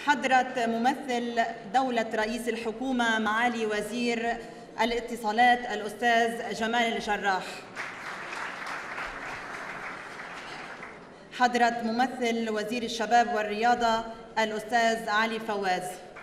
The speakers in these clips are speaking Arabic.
حضرة ممثل دولة رئيس الحكومة معالي وزير الاتصالات الأستاذ جمال الجراح، حضرة ممثل وزير الشباب والرياضة الأستاذ علي فواز،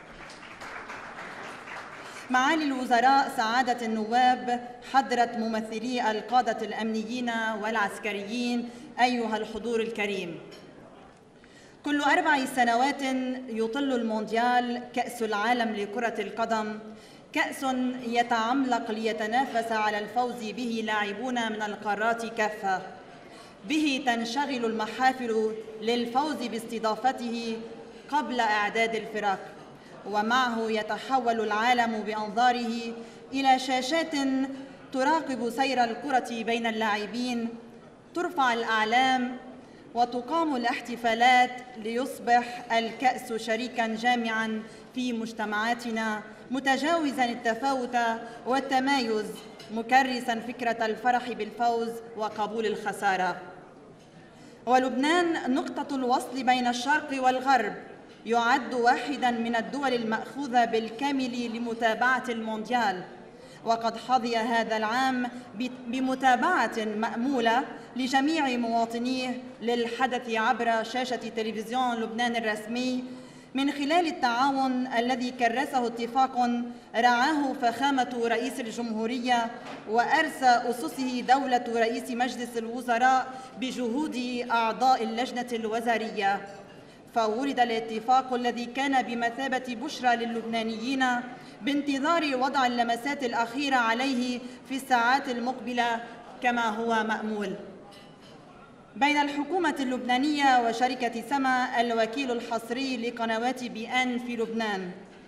معالي الوزراء سعادة النواب، حضرة ممثلي القادة الأمنيين والعسكريين، أيها الحضور الكريم. كل 4 سنوات يطل المونديال كأس العالم لكرة القدم، كأس يتعملق ليتنافس على الفوز به لاعبون من القارات كافة، به تنشغل المحافل للفوز باستضافته قبل إعداد الفرق، ومعه يتحول العالم بأنظاره إلى شاشات تراقب سير الكرة بين اللاعبين، ترفع الأعلام وتقام الاحتفالات ليصبح الكأس شريكاً جامعاً في مجتمعاتنا، متجاوزاً التفاوت والتمايز، مكرساً فكرة الفرح بالفوز وقبول الخسارة. ولبنان نقطة الوصل بين الشرق والغرب، يعد واحداً من الدول المأخوذة بالكامل لمتابعة المونديال، وقد حظي هذا العام بمتابعة مأمولة لجميع مواطنيه للحدث عبر شاشة تلفزيون لبنان الرسمي، من خلال التعاون الذي كرسه اتفاق رعاه فخامة رئيس الجمهورية وأرسى أسسه دولة رئيس مجلس الوزراء بجهود أعضاء اللجنة الوزارية. فورد الاتفاق الذي كان بمثابة بشرى للبنانيين بانتظار وضع اللمسات الأخيرة عليه في الساعات المقبلة كما هو مأمول، بين الحكومة اللبنانية وشركة سما الوكيل الحصري لقنوات BN في لبنان،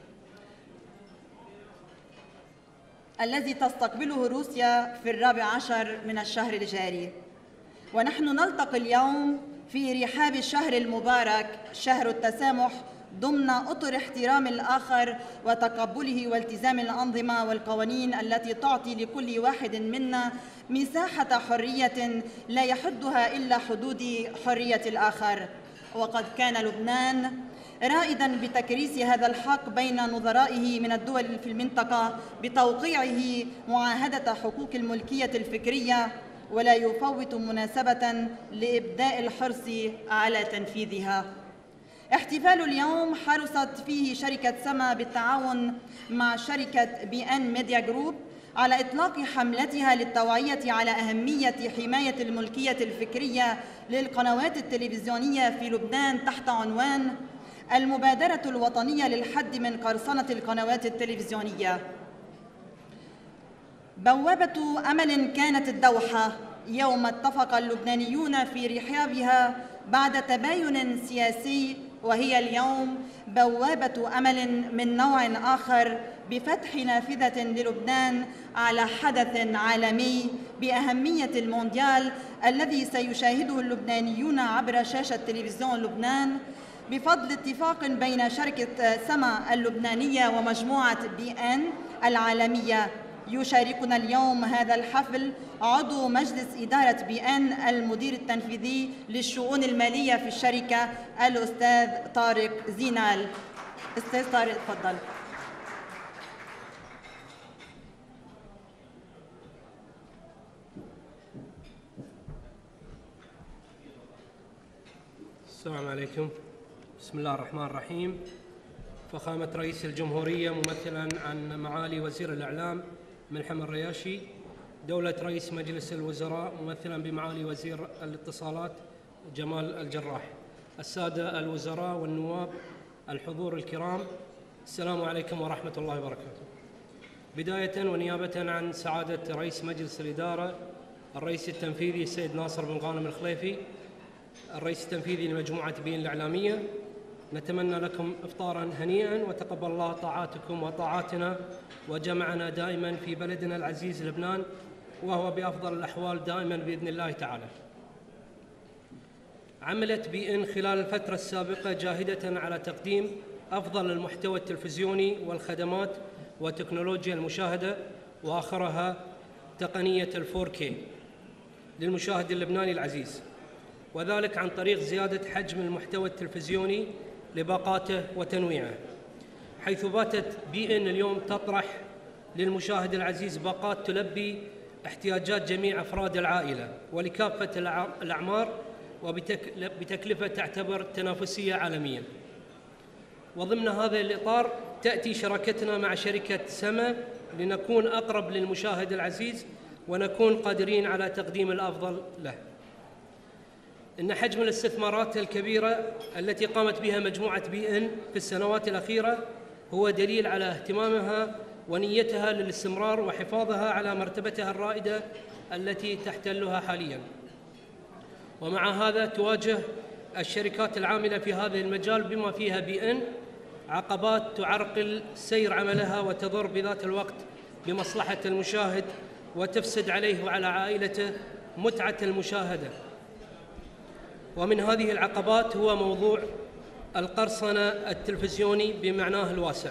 الذي تستقبله روسيا في 14 من الشهر الجاري. ونحن نلتقي اليوم في رحاب الشهر المبارك، شهر التسامح، ضمن أطر احترام الآخر وتقبله والتزام الأنظمة والقوانين التي تعطي لكل واحد منا مساحة حرية لا يحدها إلا حدود حرية الآخر. وقد كان لبنان رائداً بتكريس هذا الحق بين نظرائه من الدول في المنطقة بتوقيعه معاهدة حقوق الملكية الفكرية، ولا يفوت مناسبة لإبداء الحرص على تنفيذها. احتفال اليوم حرصت فيه شركة سما بالتعاون مع شركة BN ميديا جروب على إطلاق حملتها للتوعية على أهمية حماية الملكية الفكرية للقنوات التلفزيونية في لبنان تحت عنوان المبادرة الوطنية للحد من قرصنة القنوات التلفزيونية. بوابة أمل كانت الدوحة يوم اتفق اللبنانيون في رحابها بعد تباين سياسي، وهي اليوم بوابة أمل من نوع آخر بفتح نافذة للبنان على حدث عالمي بأهمية المونديال الذي سيشاهده اللبنانيون عبر شاشة تلفزيون لبنان بفضل اتفاق بين شركة سما اللبنانية ومجموعة BN العالمية. يشاركنا اليوم هذا الحفل عضو مجلس إدارة BN المدير التنفيذي للشؤون المالية في الشركة الأستاذ طارق زينال. أستاذ طارق تفضل. السلام عليكم. بسم الله الرحمن الرحيم. فخامة رئيس الجمهورية ممثلا عن معالي وزير الإعلام ملحم الرياشي، دولة رئيس مجلس الوزراء ممثلا بمعالي وزير الاتصالات جمال الجراح، السادة الوزراء والنواب، الحضور الكرام، السلام عليكم ورحمة الله وبركاته. بداية ونيابة عن سعادة رئيس مجلس الإدارة الرئيس التنفيذي السيد ناصر بن غانم الخليفي، الرئيس التنفيذي لمجموعة BN الإعلامية، نتمنى لكم إفطاراً هنيئاً، وتقبل الله طاعاتكم وطاعاتنا وجمعنا دائماً في بلدنا العزيز لبنان، وهو بأفضل الأحوال دائماً بإذن الله تعالى. عملت BN خلال الفترة السابقة جاهدة على تقديم أفضل المحتوى التلفزيوني والخدمات وتكنولوجيا المشاهدة، وآخرها تقنية 4K للمشاهد اللبناني العزيز، وذلك عن طريق زيادة حجم المحتوى التلفزيوني لباقاته وتنويعه، حيث باتت بي إن اليوم تطرح للمشاهد العزيز باقات تلبي احتياجات جميع أفراد العائلة ولكافة الأعمار وبتكلفة تعتبر تنافسية عالمياً. وضمن هذا الإطار تأتي شراكتنا مع شركة سما لنكون أقرب للمشاهد العزيز ونكون قادرين على تقديم الأفضل له. إن حجم الاستثمارات الكبيرة التي قامت بها مجموعة بي إن في السنوات الأخيرة هو دليل على اهتمامها ونيتها للاستمرار وحفاظها على مرتبتها الرائدة التي تحتلها حالياً. ومع هذا تواجه الشركات العاملة في هذا المجال بما فيها بي إن عقبات تعرقل سير عملها وتضر بذات الوقت بمصلحة المشاهد وتفسد عليه وعلى عائلته متعة المشاهدة. ومن هذه العقبات هو موضوع القرصنة التلفزيوني بمعناه الواسع.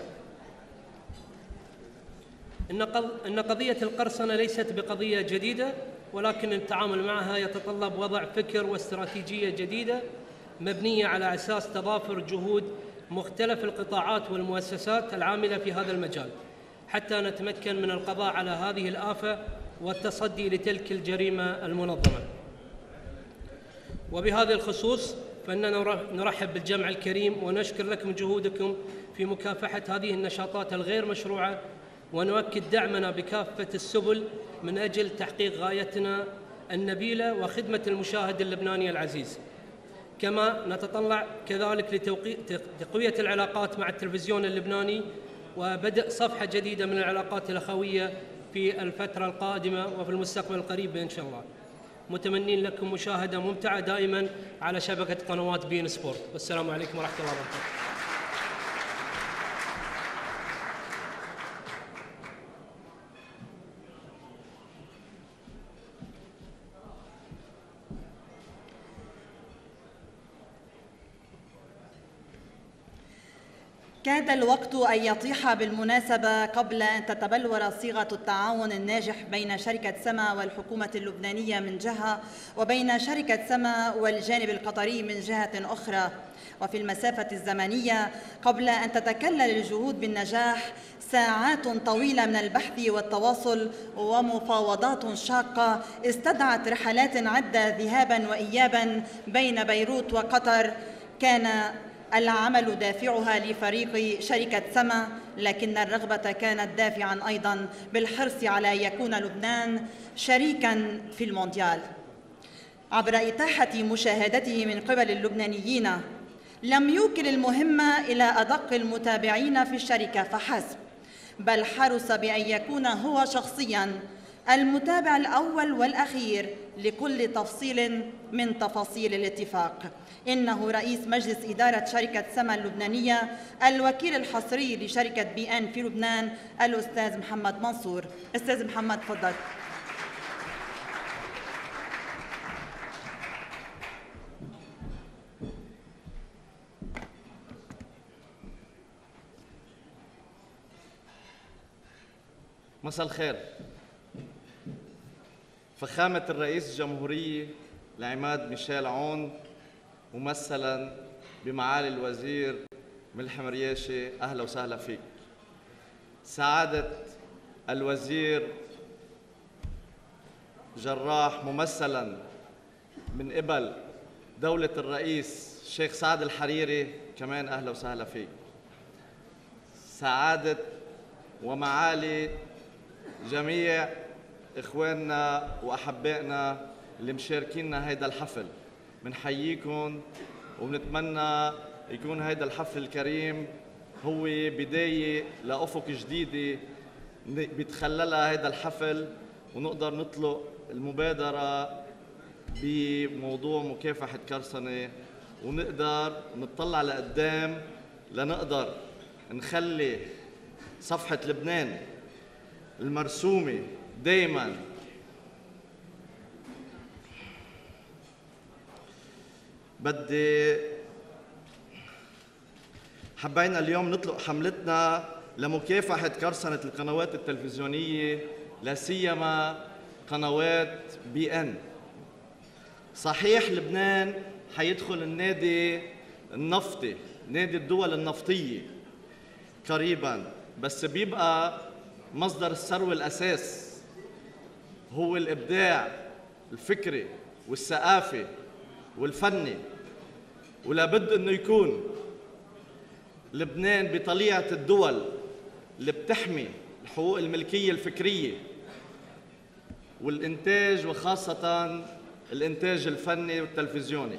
إن قضية القرصنة ليست بقضية جديدة، ولكن التعامل معها يتطلب وضع فكر واستراتيجية جديدة مبنية على أساس تضافر جهود مختلف القطاعات والمؤسسات العاملة في هذا المجال حتى نتمكن من القضاء على هذه الآفة والتصدي لتلك الجريمة المنظمة. وبهذا الخصوص فإننا نرحب بالجمع الكريم ونشكر لكم جهودكم في مكافحة هذه النشاطات الغير مشروعة، ونؤكد دعمنا بكافة السبل من أجل تحقيق غايتنا النبيلة وخدمة المشاهد اللبناني العزيز. كما نتطلع كذلك لتقوية العلاقات مع التلفزيون اللبناني وبدء صفحة جديدة من العلاقات الأخوية في الفترة القادمة وفي المستقبل القريب إن شاء الله. متمنين لكم مشاهدة ممتعة دائما على شبكة قنوات بي إن سبورت، والسلام عليكم ورحمة الله وبركاته. كاد الوقت أن يطيح بالمناسبة قبل أن تتبلور صيغة التعاون الناجح بين شركة سما والحكومة اللبنانية من جهة وبين شركة سما والجانب القطري من جهة أخرى. وفي المسافة الزمنية قبل أن تتكلل الجهود بالنجاح ساعات طويلة من البحث والتواصل ومفاوضات شاقة استدعت رحلات عدة ذهاباً وإياباً بين بيروت وقطر، كان العمل دافعها لفريق شركة سما، لكن الرغبة كانت دافعاً أيضاً بالحرص على أن يكون لبنان شريكاً في المونديال. عبر إتاحة مشاهدته من قبل اللبنانيين لم يوكل المهمة إلى أدق المتابعين في الشركة فحسب، بل حرص بأن يكون هو شخصياً المتابع الأول والأخير لكل تفصيل من تفاصيل الاتفاق. إنه رئيس مجلس إدارة شركة سما اللبنانية الوكيل الحصري لشركة بي إن في لبنان الأستاذ محمد منصور. أستاذ محمد تفضل. مساء الخير. فخامة الرئيس الجمهورية العماد ميشيل عون، ممثلاً بمعالي الوزير ملحم رياشي، أهلا وسهلا فيك. سعادة الوزير جراح، ممثلاً من قبل دولة الرئيس الشيخ سعد الحريري، كمان أهلا وسهلا فيك. سعادة ومعالي جميع إخواننا وأحبائنا اللي مشاركيننا هيدا الحفل، منحييكم وبنتمنى يكون هيدا الحفل الكريم هو بداية لأفق جديدة بيتخللها هيدا الحفل، ونقدر نطلق المبادرة بموضوع مكافحة قرصنة، ونقدر نطلع لقدام لنقدر نخلي صفحة لبنان المرسومة دايماً حبينا اليوم نطلق حملتنا لمكافحة قرصنة القنوات التلفزيونية، لا سيما قنوات بي إن. صحيح لبنان حيدخل النادي النفطي، نادي الدول النفطية قريباً، بس بيبقى مصدر الثروة الأساس هو الإبداع الفكري والثقافي والفني. ولابد أنه يكون لبنان بطليعة الدول اللي بتحمي حقوق الملكية الفكرية والإنتاج، وخاصة الإنتاج الفني والتلفزيوني.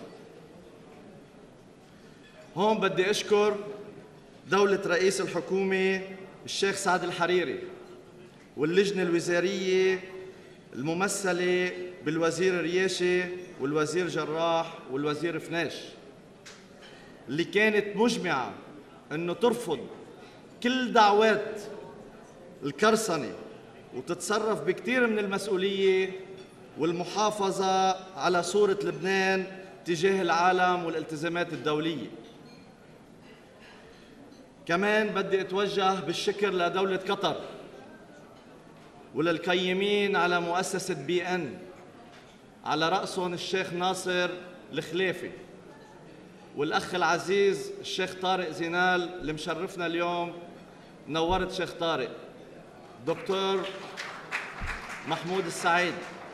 هون بدي أشكر دولة رئيس الحكومة الشيخ سعد الحريري واللجنة الوزارية الممثلة بالوزير رياشي والوزير جراح والوزير فناش، اللي كانت مجمعة أنه ترفض كل دعوات الكرسنة وتتصرف بكثير من المسؤولية والمحافظة على صورة لبنان تجاه العالم والالتزامات الدولية. كمان بدي أتوجه بالشكر لدولة قطر وللقيمين على مؤسسة BN على رأسهم الشيخ ناصر الخليفي والأخ العزيز الشيخ طارق زينال اللي مشرفنا اليوم. نورت شيخ طارق. دكتور محمود السعيد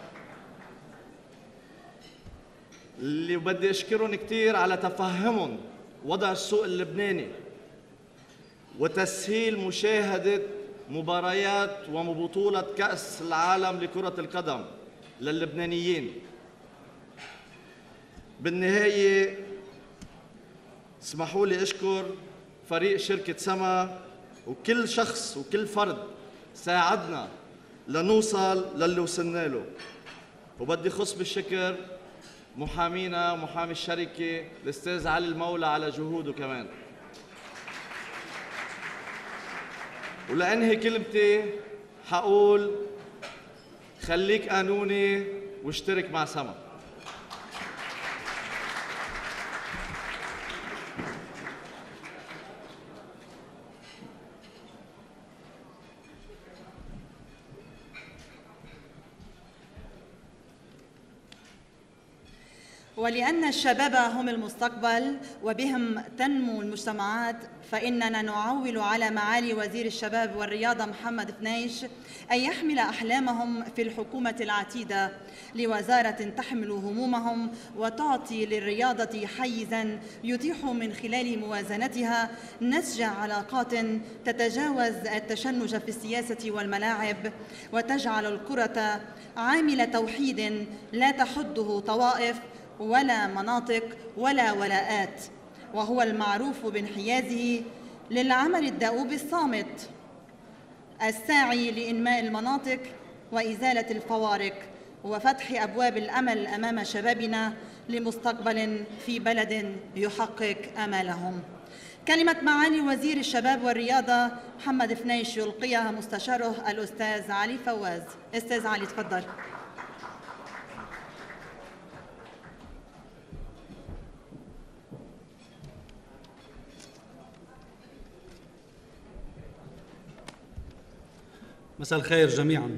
اللي بدي أشكرهم كتير على تفهمهم وضع السوق اللبناني وتسهيل مشاهدة مباريات وبطولة كأس العالم لكرة القدم للبنانيين. بالنهاية اسمحوا لي أشكر فريق شركة سما وكل شخص وكل فرد ساعدنا لنوصل للي وصلنا له. وبدي خص بالشكر محامينا ومحامي الشركة الأستاذ علي المولى على جهوده كمان. ولأنهي كلمتي حقول خليك قانوني واشترك مع سما. ولأن الشباب هم المستقبل وبهم تنمو المجتمعات، فإننا نعول على معالي وزير الشباب والرياضة محمد فنيش أن يحمل أحلامهم في الحكومة العتيدة لوزارة تحمل همومهم وتعطي للرياضة حيزاً يتيح من خلال موازنتها نسج علاقات تتجاوز التشنج في السياسة والملاعب، وتجعل الكرة عامل توحيد لا تحده طوائف ولا مناطق ولا ولاءات، وهو المعروف بانحيازه للعمل الدؤوب الصامت الساعي لإنماء المناطق وإزالة الفوارق وفتح أبواب الأمل أمام شبابنا لمستقبل في بلد يحقق آمالهم. كلمة معالي وزير الشباب والرياضة محمد فنيش يلقيها مستشاره الأستاذ علي فواز. أستاذ علي تفضل. مساء الخير جميعاً.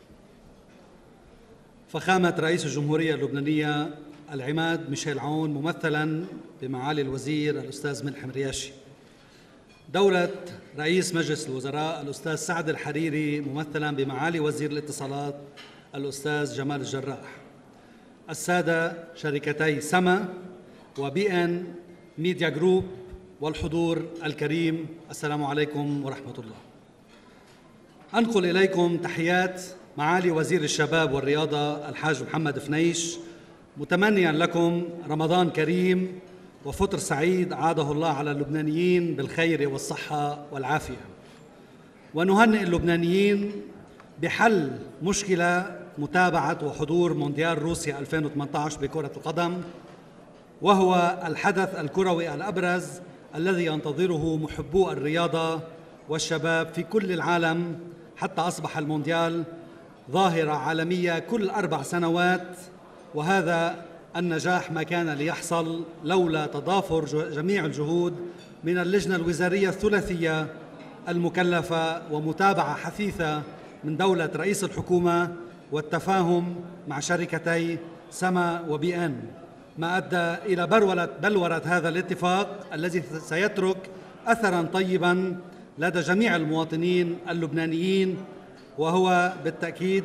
فخامة رئيس الجمهورية اللبنانية العماد ميشيل عون ممثلاً بمعالي الوزير الأستاذ ملحم رياشي، دولة رئيس مجلس الوزراء الأستاذ سعد الحريري ممثلاً بمعالي وزير الاتصالات الأستاذ جمال الجراح، السادة شركتي سما وBN ميديا جروب والحضور الكريم، السلام عليكم ورحمة الله. أنقل إليكم تحيات معالي وزير الشباب والرياضة الحاج محمد فنيش، متمنياً لكم رمضان كريم وفطر سعيد عاده الله على اللبنانيين بالخير والصحة والعافية، ونهنئ اللبنانيين بحل مشكلة متابعة وحضور مونديال روسيا 2018 بكرة القدم، وهو الحدث الكروي الأبرز الذي ينتظره محبو الرياضة والشباب في كل العالم، حتى أصبح المونديال ظاهرة عالمية كل 4 سنوات، وهذا النجاح ما كان ليحصل لولا تضافر جميع الجهود من اللجنة الوزارية الثلاثية المكلفة ومتابعة حثيثة من دولة رئيس الحكومة والتفاهم مع شركتي سما وBN. ما أدى إلى بلورة هذا الاتفاق الذي سيترك أثراً طيباً لدى جميع المواطنين اللبنانيين، وهو بالتأكيد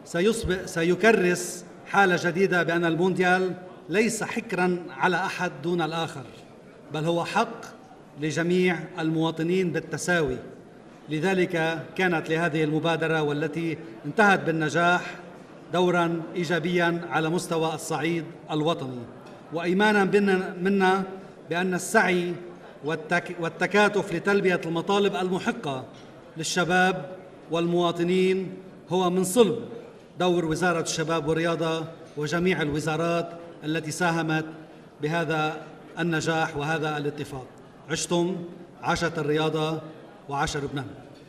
سيكرس حالة جديدة بأن المونديال ليس حكراً على أحد دون الآخر، بل هو حق لجميع المواطنين بالتساوي. لذلك كانت لهذه المبادرة والتي انتهت بالنجاح دوراً إيجابياً على مستوى الصعيد الوطني، وإيماناً منا بأن السعي والتكاتف لتلبية المطالب المحقة للشباب والمواطنين هو من صلب دور وزارة الشباب والرياضة وجميع الوزارات التي ساهمت بهذا النجاح وهذا الاتفاق. عشتم، عاشت الرياضة وعاش لبنان.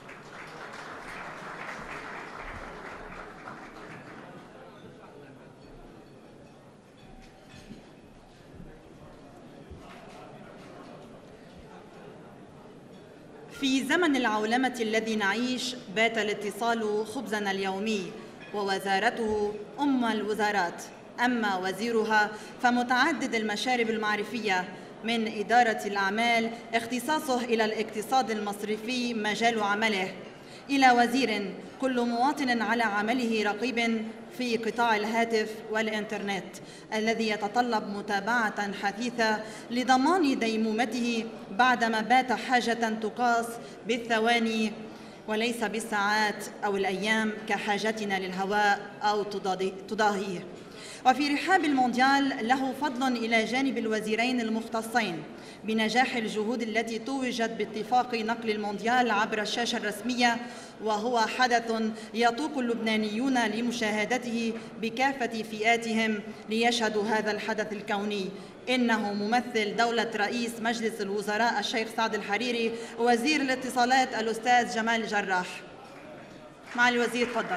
في زمن العولمة الذي نعيش بات الاتصال خبزنا اليومي، ووزارته أم الوزارات، أما وزيرها فمتعدد المشارب المعرفية، من إدارة الأعمال اختصاصه إلى الاقتصاد المصرفي مجال عمله، إلى وزير كل مواطن على عمله رقيب في قطاع الهاتف والإنترنت الذي يتطلب متابعة حثيثة لضمان ديمومته بعدما بات حاجة تقاس بالثواني وليس بالساعات أو الأيام كحاجتنا للهواء أو تضاهيه. وفي رحاب المونديال له فضل إلى جانب الوزيرين المختصين بنجاح الجهود التي توجت باتفاق نقل المونديال عبر الشاشة الرسمية، وهو حدث يطوق اللبنانيون لمشاهدته بكافة فئاتهم ليشهدوا هذا الحدث الكوني. إنه ممثل دولة رئيس مجلس الوزراء الشيخ سعد الحريري، وزير الاتصالات الأستاذ جمال الجراح. معالي الوزير تفضل.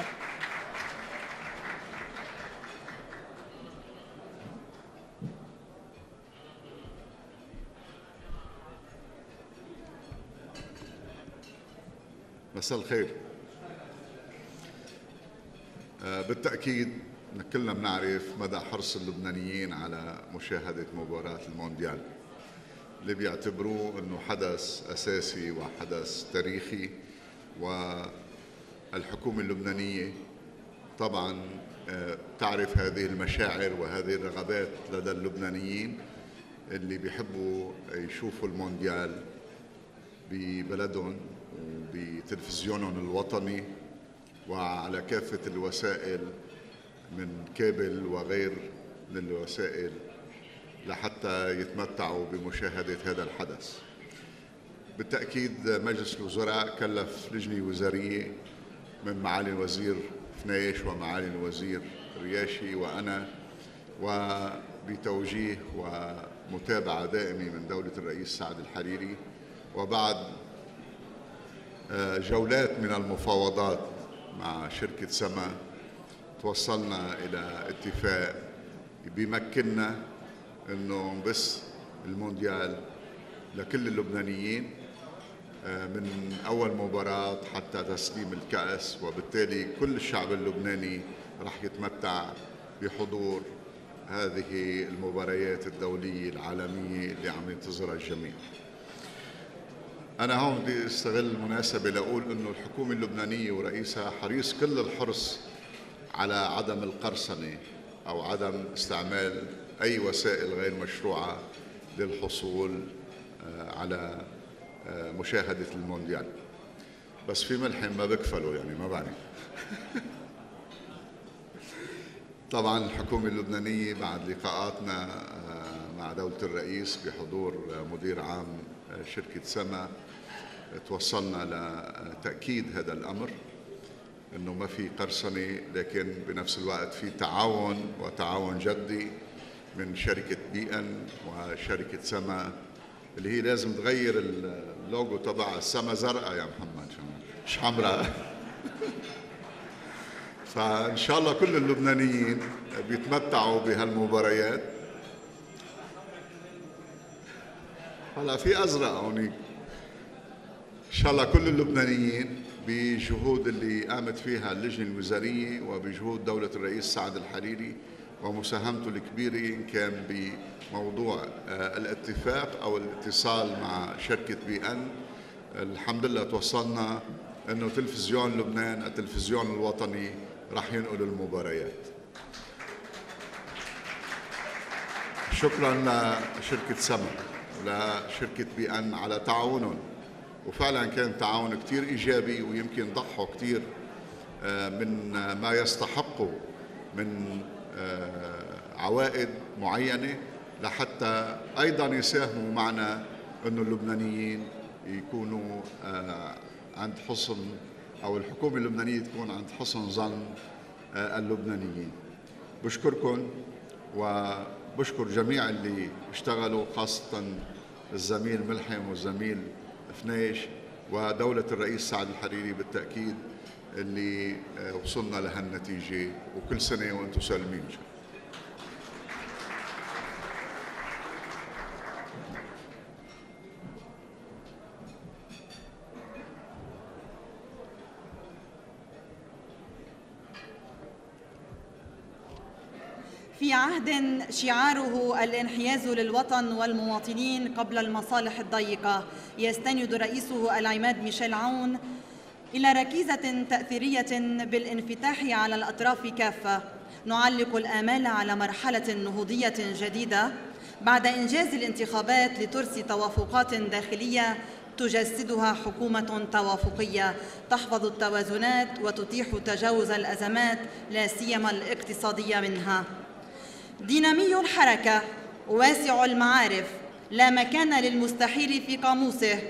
مساء الخير. بالتأكيد كلنا بنعرف مدى حرص اللبنانيين على مشاهدة مباراة المونديال اللي بيعتبروه أنه حدث أساسي وحدث تاريخي، والحكومة اللبنانية طبعا تعرف هذه المشاعر وهذه الرغبات لدى اللبنانيين اللي بيحبوا يشوفوا المونديال ببلدهم وبتلفزيونهم الوطني وعلى كافة الوسائل من كابل وغير من الوسائل لحتى يتمتعوا بمشاهدة هذا الحدث. بالتأكيد مجلس الوزراء كلف لجنة وزارية من معالي الوزير فنايش ومعالي الوزير رياشي وأنا، وبتوجيه ومتابعة دائمة من دولة الرئيس سعد الحريري، وبعد جولات من المفاوضات مع شركة سما توصلنا إلى اتفاق بيمكننا أنه نبث المونديال لكل اللبنانيين من أول مباراة حتى تسليم الكأس، وبالتالي كل الشعب اللبناني رح يتمتع بحضور هذه المباريات الدولية العالمية اللي عم ينتظرها الجميع. أنا هون بدي استغل المناسبة لأقول إنه الحكومة اللبنانية ورئيسها حريص كل الحرص على عدم القرصنة أو عدم استعمال أي وسائل غير مشروعة للحصول على مشاهدة المونديال. بس في ملحم ما بكفلوا، يعني ما بعرف. طبعا الحكومة اللبنانية بعد لقاءاتنا مع دولة الرئيس بحضور مدير عام شركة سما توصلنا لتأكيد هذا الأمر، أنه ما في قرصنة، لكن بنفس الوقت في تعاون جدي من شركة بي ان وشركة سما اللي هي لازم تغير اللوجو تبع السما زرقاء يا محمد مش حمراء. فإن شاء الله كل اللبنانيين بيتمتعوا بهالمباريات. هلا في أزرق هونيك. إن شاء الله كل اللبنانيين بجهود اللي قامت فيها اللجنة الوزارية وبجهود دولة الرئيس سعد الحريري ومساهمته الكبيرة إن كان بموضوع الاتفاق أو الاتصال مع شركة BN. الحمد لله توصلنا أنه تلفزيون لبنان التلفزيون الوطني رح ينقل المباريات. شكرا لشركة سما ولشركة BN على تعاونهم، وفعلا كان تعاون كتير إيجابي، ويمكن ضحوا كتير من ما يستحقوا من عوائد معينة لحتى أيضا يساهموا معنا أنه اللبنانيين يكونوا عند حسن، أو الحكومة اللبنانية تكون عند حسن ظن اللبنانيين. بشكركم وبشكر جميع اللي اشتغلوا، خاصة الزميل ملحم والزميل فنيش ودولة الرئيس سعد الحريري بالتأكيد اللي وصلنا لهالنتيجة، وكل سنة وانتم سالمين. في عهد شعاره الانحياز للوطن والمواطنين قبل المصالح الضيقة، يستند رئيسه العماد ميشيل عون إلى ركيزة تأثيرية بالانفتاح على الأطراف كافة. نعلق الآمال على مرحلة نهوضية جديدة بعد إنجاز الانتخابات لترسي توافقات داخلية تجسدها حكومة توافقية تحفظ التوازنات وتتيح تجاوز الأزمات لا سيما الاقتصادية منها. دينامي الحركة واسع المعارف، لا مكان للمستحيل في قاموسه،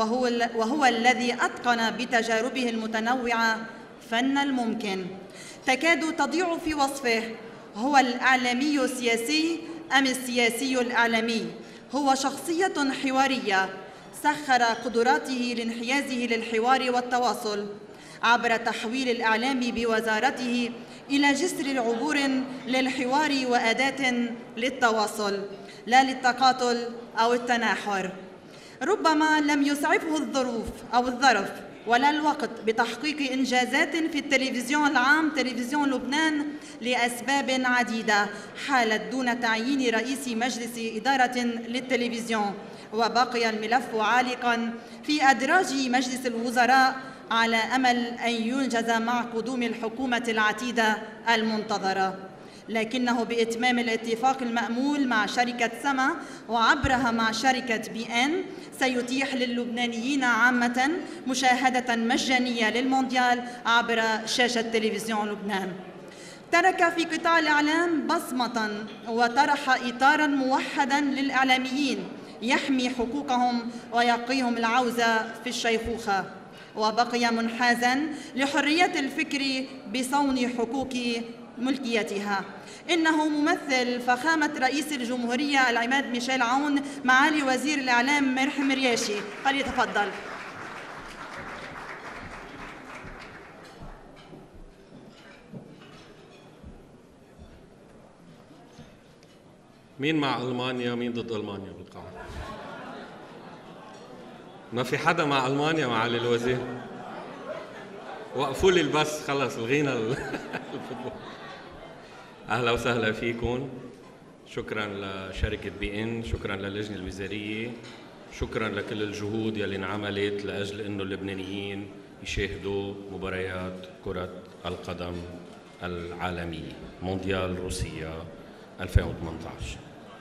وهو الذي أتقن بتجاربه المتنوعة فن الممكن. تكاد تضيع في وصفه: هو الإعلامي السياسي أم السياسي الإعلامي؟ هو شخصية حوارية سخر قدراته لانحيازه للحوار والتواصل عبر تحويل الإعلام بوزارته إلى جسر عبور للحوار وأداة للتواصل لا للتقاتل أو التناحر. ربما لم يسعفه الظرف ولا الوقت بتحقيق إنجازات في التلفزيون العام تلفزيون لبنان لأسباب عديدة حالت دون تعيين رئيس مجلس إدارة للتلفزيون، وبقي الملف عالقاً في أدراج مجلس الوزراء على أمل أن ينجز مع قدوم الحكومة العتيدة المنتظرة. لكنه بإتمام الاتفاق المأمول مع شركة سما وعبرها مع شركة BN سيتيح للبنانيين عامة مشاهدة مجانية للمونديال عبر شاشة تلفزيون لبنان. ترك في قطاع الإعلام بصمة وطرح إطاراً موحداً للإعلاميين يحمي حقوقهم ويقيهم العوزة في الشيخوخة، وبقي منحازاً لحرية الفكر بصون حقوق ملكيتها. إنه ممثل فخامة رئيس الجمهورية العماد ميشيل عون معالي وزير الإعلام مرحم رياشي، فليتفضل. مين مع ألمانيا مين ضد ألمانيا بالقاعة؟ ما في حدا مع ألمانيا معالي الوزير؟ وقفوا لي البث خلص الغينا الفوتبول. أهلا وسهلا فيكم. شكرا لشركة BN، شكرا للجنة الوزارية، شكرا لكل الجهود يلي انعملت لأجل إنه اللبنانيين يشاهدوا مباريات كرة القدم العالمية مونديال روسيا 2018.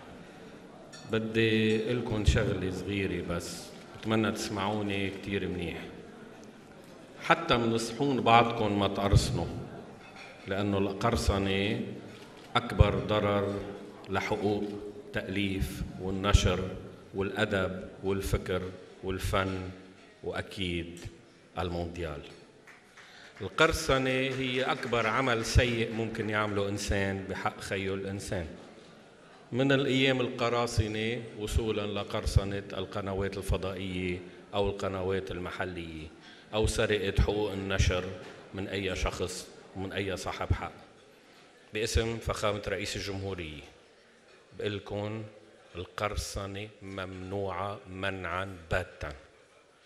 بدي لكم شغلة صغيرة بس بتمنى تسمعوني كتير منيح، حتى من صحون بعضكم ما تقرصنوا، لأنه القرصنة أكبر ضرر لحقوق التأليف والنشر والأدب والفكر والفن وأكيد المونديال. القرصنة هي أكبر عمل سيء ممكن يعمله إنسان بحق خيه الإنسان، من الأيام القراصنة وصولاً لقرصنة القنوات الفضائية أو القنوات المحلية أو سرقة حقوق النشر من أي شخص ومن أي صاحب حق. باسم فخامة رئيس الجمهورية بقلكن القرصنة ممنوعة منعاً باتاً.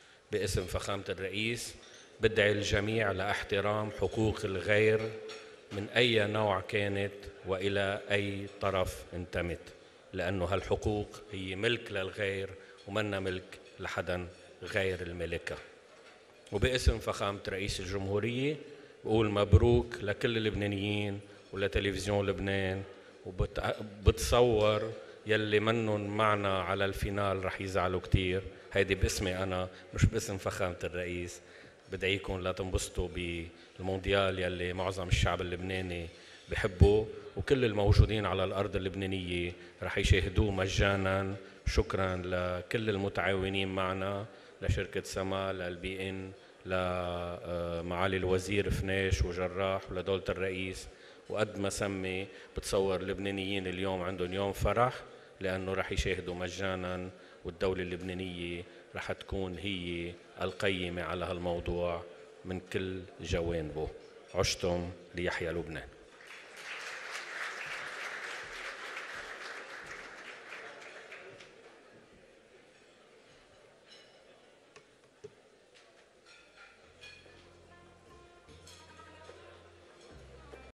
باسم فخامة الرئيس بدعي الجميع لاحترام حقوق الغير من أي نوع كانت وإلى أي طرف انتمت، لأنه هالحقوق هي ملك للغير ومنا ملك لحدا غير الملكة. وباسم فخامة رئيس الجمهورية بقول مبروك لكل اللبنانيين ولتلفزيون لبنان، وبتصور يلي منن معنا على الفينال رح يزعلوا كتير. هيدي باسمي أنا مش باسم فخامة الرئيس. بدعيكم لا تنبسطوا بالمونديال يلي معظم الشعب اللبناني بحبه، وكل الموجودين على الأرض اللبنانية رح يشاهدوه مجانا. شكرا لكل المتعاونين معنا، لشركة سما، للبي ان، لمعالي الوزير فناش وجراح، ولدولة الرئيس. وقد ما سمي بتصور اللبنانيين اليوم عندهم يوم فرح، لأنه رح يشاهدوا مجانا، والدولة اللبنانية رح تكون هي القيمة على هالموضوع من كل جوانبه. عشتم ليحيى لبنان.